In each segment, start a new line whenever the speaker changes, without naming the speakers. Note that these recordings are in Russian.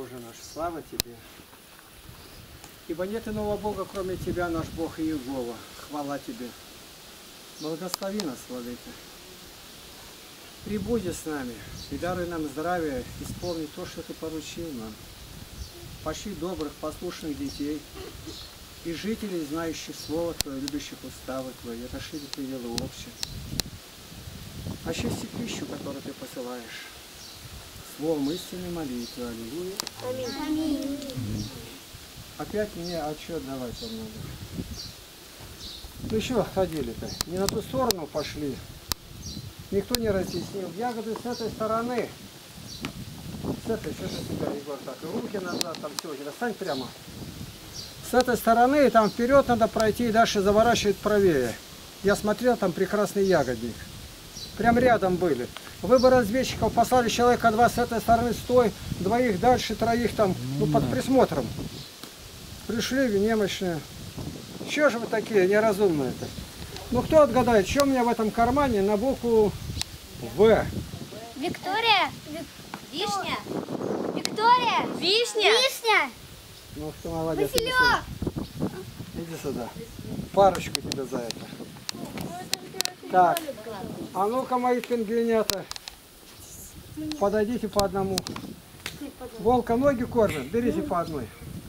Боже наш, слава Тебе. Ибо нет иного Бога, кроме Тебя, наш Бог и Иегова. Хвала Тебе. Благослови нас, Владыка. Прибудь с нами и даруй нам здравие, исполни то, что Ты поручил нам. Пошли добрых, послушных детей и жителей, знающих Слово Твое, любящих уставы Твои, расшири пределы общих. Очисти пищу, которую Ты посылаешь. Словом истинной молитвы. Аллилуйя.
Аминь.
Опять мне отчет давать вам надо. Ну еще ходили-то. Не на ту сторону пошли. Никто не разъяснил. Ягоды с этой стороны. С этой, что же себя, Егор, так, и руки назад, там все, достань прямо. С этой стороны, там вперед надо пройти и дальше заворачивать правее. Я смотрел, там прекрасный ягодник. Прям рядом были. Вы бы разведчиков послали человека два с этой стороны, стой, двоих дальше, троих там, ну, под присмотром. Пришли немощные. Чего же вы такие неразумные-то? Ну кто отгадает, что у меня в этом кармане на букву В?
Виктория. Вишня. Виктория. Вишня. Вишня.
Ну кто молодец.
Василек.
Иди сюда. Парочку тебе за это. Так. А ну-ка, мои пингвинята. Подойдите по одному. Волка ноги кормят, берите по одной.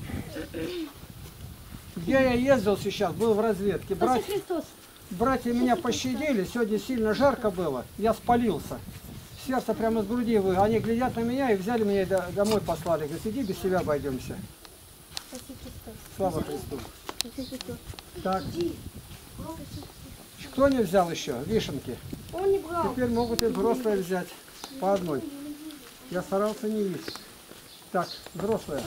Где я ездил сейчас, был в разведке. Братья меня пощадили, сегодня сильно жарко было, я спалился. Сердце прямо с груди вы. Они глядят на меня и взяли меня и домой послали. Говорят, иди, без себя обойдемся. Слава Христу. Так. Кто не взял еще? Вишенки.
Он не брал.
Теперь могут и взрослые взять. По одной. Я старался не есть. Так, взрослые.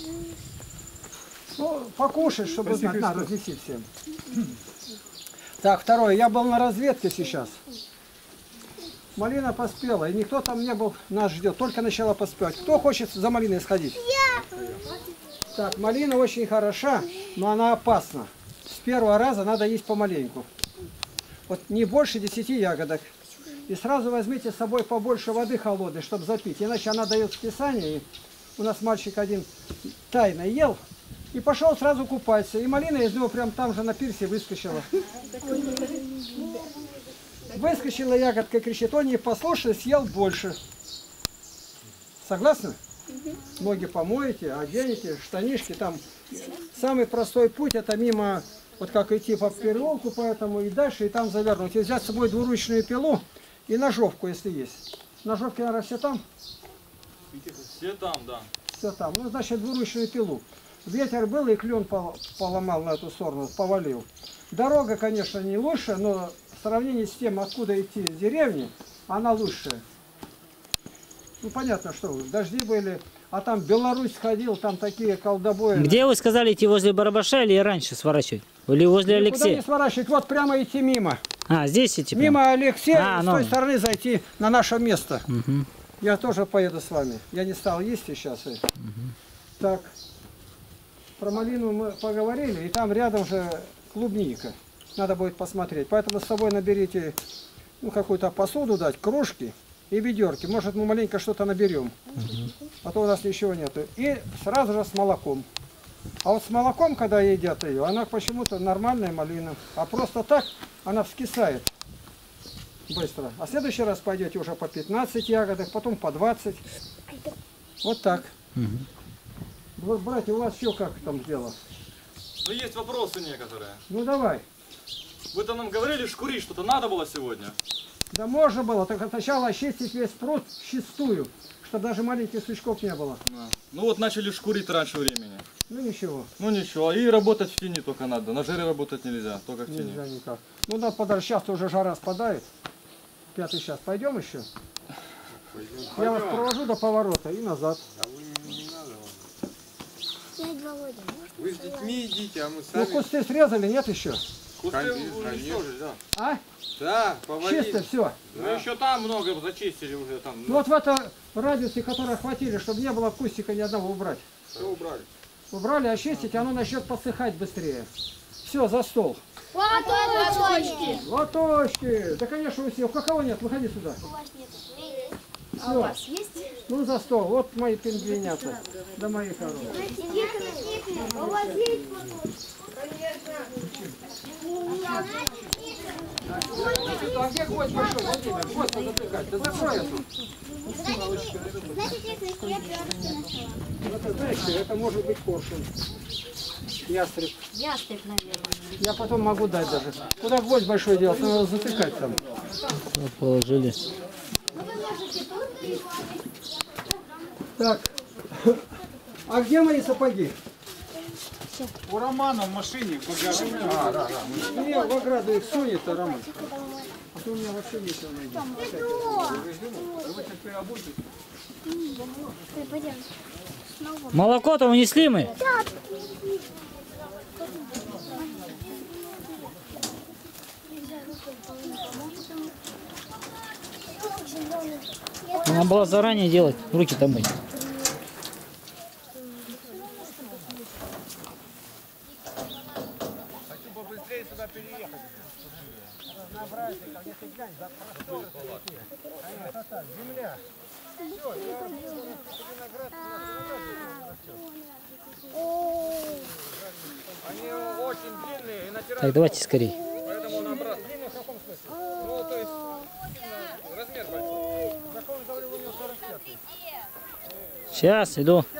Ну, покушать, чтобы знать. На, разнеси всем. Так, второе. Я был на разведке сейчас. Малина поспела, и никто там не был, нас ждет. Только начала поспевать. Кто хочет за малиной сходить? Я. Так, малина очень хороша, но она опасна. С первого раза надо есть помаленьку. Вот не больше 10 ягодок. И сразу возьмите с собой побольше воды холодной, чтобы запить. Иначе она дает списание. И у нас мальчик один тайно ел и пошел сразу купаться. И малина из него прям там же на пирсе выскочила. Выскочила ягодка, кричит, он не послушал, съел больше. Согласны? Ноги помоете, оденете, штанишки. Там самый простой путь, это мимо, вот как идти по переулку, поэтому и дальше, и там завернуть. И взять с собой двуручную пилу и ножовку, если есть. Ножовки, наверное, все там?
Все там, да.
Все там. Ну, значит, двуручную пилу. Ветер был, и клен поломал на эту сторону, повалил. Дорога, конечно, не лучше, но в сравнении с тем, откуда идти из деревни, она лучшая. Ну, понятно, что дожди были, а там Беларусь ходил, там такие колдобои.
Где вы сказали идти, возле Барабаша или раньше сворачивать? Или возле
Никуда
Алексея?
не сворачивать, вот прямо идти мимо.
А, здесь идти?
Мимо Алексея, с
ну.
той стороны зайти на наше место.
Угу.
Я тоже поеду с вами. Я не стал есть сейчас. Так, про малину мы поговорили, и там рядом же клубника. Надо будет посмотреть. Поэтому с собой наберите, ну, какую-то посуду дать, кружки и ведерки. Может, мы маленько что-то наберем. А то у нас ничего нету. И сразу же с молоком. А вот с молоком, когда едят ее, она почему-то нормальная малина. А просто так она вскисает быстро. А в следующий раз пойдете уже по 15 ягодок, потом по 20. Вот так. Вот, братья, у вас еще как там дело?
Ну, есть вопросы некоторые.
Ну, давай.
Вы-то нам говорили, шкурить что-то надо было сегодня?
Да можно было, только сначала очистить весь пруд чистую, чтобы даже маленьких сучков не было.
Да. Ну вот начали шкурить раньше времени.
Ну ничего.
Ну ничего, и работать в тени только надо. На жаре работать нельзя, только в тени.
Нельзя никак. Ну да, подожди, сейчас уже жара спадает. 5-й час. Пойдем еще? Пойдем. Я вас провожу до поворота и назад.
А вы не надо вам.
Дядь Володя,
Вы с детьми идите, а мы сами.
Ну кусты срезали, нет еще?
Кусты
Конечно.
уничтожили, да.
А?
Да, повалили.
Чисто все.
Ну еще там много зачистили уже там.
Ну вот в это радиусе, который охватили, чтобы не было кустика ни одного убрать.
Все убрали.
Убрали, очистить, оно начнет подсыхать быстрее. Все, за стол.
лоточки.
Лоточки. Да, конечно, у всех. У кого нет? Выходи сюда.
У вас нет. А у вас есть?
Ну за стол. Вот мои пингвинята. Да мои хорошие.
У вас есть?
А где гвоздь большой, Владимир? Гвоздь надо затыкать. Да закрой эту.
Значит, если я перышки нашла.
Это, знаете, это может быть коршун. Ястреб.
Ястреб, наверное.
Я потом могу дать даже. Куда гвоздь большой делать? Надо затыкать там.
Вот положили.
Ну, вы можете тут и...
Так. А где мои сапоги?
У Романа в машине в багажнике.
Не, в ограду их сунет, а Роман. А то у меня вообще ничего найдет.
Пойдем.
Молоко-то унесли мы. Надо было заранее делать, руки-то мыть.
Они очень длинные и натирают,
Так, давайте скорее.
поэтому он обратно. Длинный в каком смысле? Ну, то есть, размер большой.
Сейчас, иду.